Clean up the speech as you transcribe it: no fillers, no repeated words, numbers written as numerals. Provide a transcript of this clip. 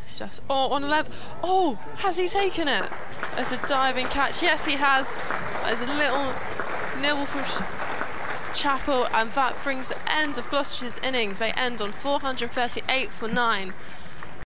It's just, oh, on 11. Oh, has he taken it? As a diving catch. Yes, he has. There's a little nibble from Chappell, and that brings the end of Gloucestershire's innings. They end on 438 for 9.